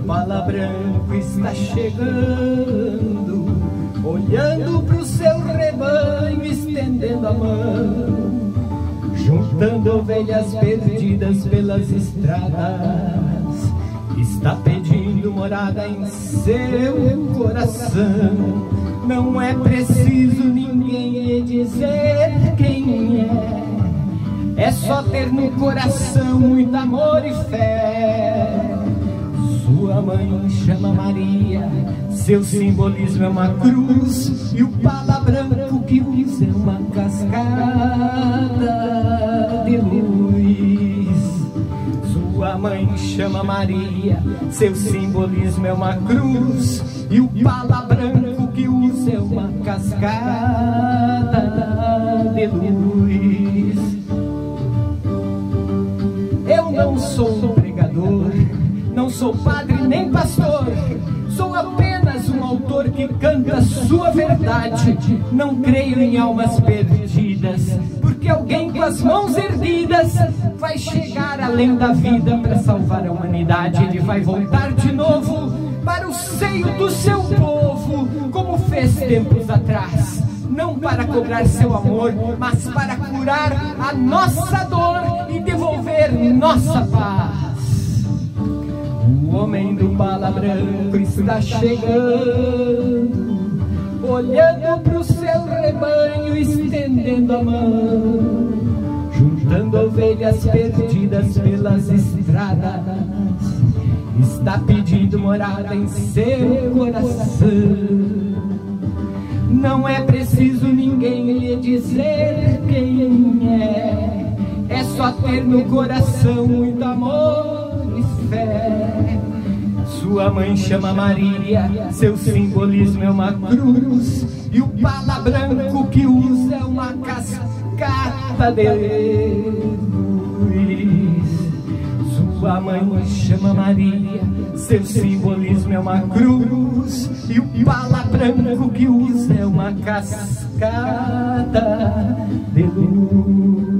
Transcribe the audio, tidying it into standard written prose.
pala branco está chegando, olhando pro seu rebanho, estendendo a mão, juntando ovelhas perdidas pelas estradas. Está pedindo morada em seu coração. Não é preciso ninguém lhe dizer quem é só ter no coração muito amor e fé. Sua mãe chama Maria, seu simbolismo é uma cruz, e o pala branco que usa é uma cascata de luz. Sua mãe chama Maria, seu simbolismo é uma cruz, e o pala branco que usa é uma cascata de luz. Eu não sou um pregador, não sou padre nem pastor, sou apenas um autor que canta sua verdade. Não creio em almas perdidas, porque alguém com as mãos erguidas vai chegar além da vida para salvar a humanidade. Ele vai voltar de novo para o seio do seu povo, como fez tempos atrás, não para cobrar seu amor, mas para curar a nossa dor e devolver nossa paz. O homem do pala branco está chegando, olhando pro seu rebanho, estendendo a mão, juntando ovelhas perdidas pelas estradas. Está pedindo morada em seu coração. Não é preciso ninguém lhe dizer quem é só ter no coração muito amor e fé. Sua mãe chama Maria, seu simbolismo é uma cruz, e o pala branco que usa é uma cascata de luz. Sua mãe chama Maria, seu simbolismo é uma cruz, e o pala branco que usa é uma cascata de luz.